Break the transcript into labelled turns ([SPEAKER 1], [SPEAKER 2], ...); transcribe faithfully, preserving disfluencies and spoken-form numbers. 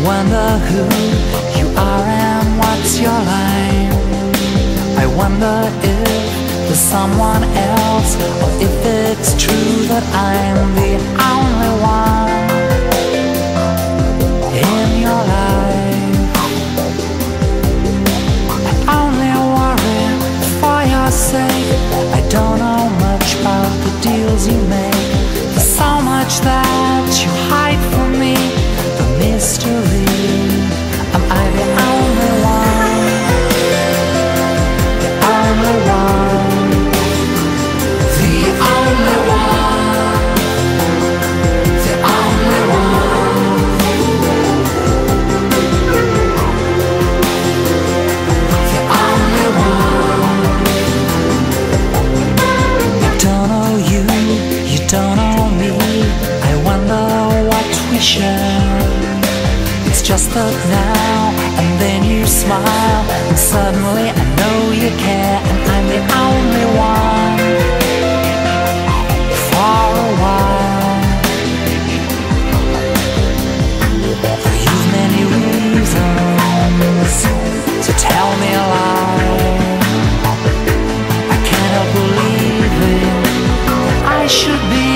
[SPEAKER 1] wonder who you are and what's your line. I wonder if there's someone else, or if it's true that I'm the only one in your life. I only worry for your sake. I don't know much about the deals you make. There's so much that you hide from me. The mystery, am I the only one? The only one. The only one. The only one. The only one. I don't know you, you don't know me. I wonder what we share. It's just that now and then you smile, and suddenly I know you care, and I'm the only one for a while. For you've many reasons to tell me a lie. I can't help believing I should be